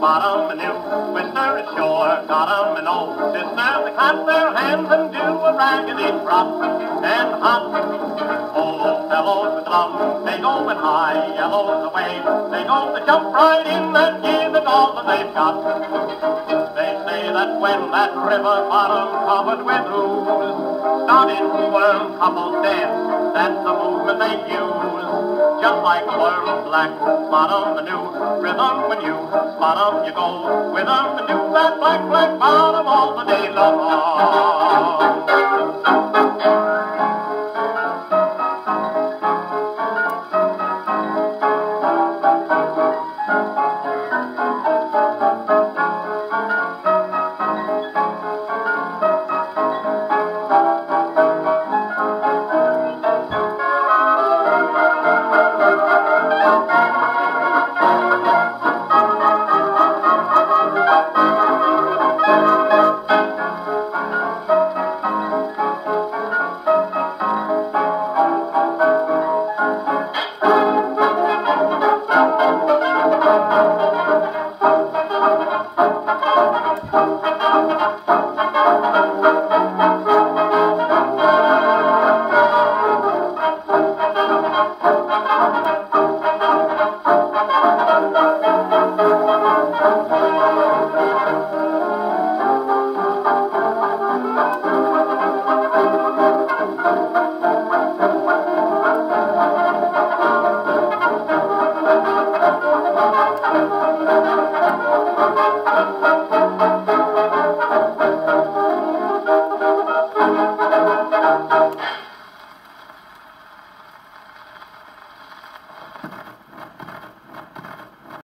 bottom anew. Whistler is shore, got 'em an old sister. They clap their hands and do a raggedy drop and hop. Old fellows with drums, they going high, yellows away. They go to jump right in and give it all that they've got. They say that when that river bottom covered with ooze started to worm couples dance, that's the movement they use. Just like a worm black, bottom the new rhythm when you bottom you go with 'em and do that black, black bottom all the day long.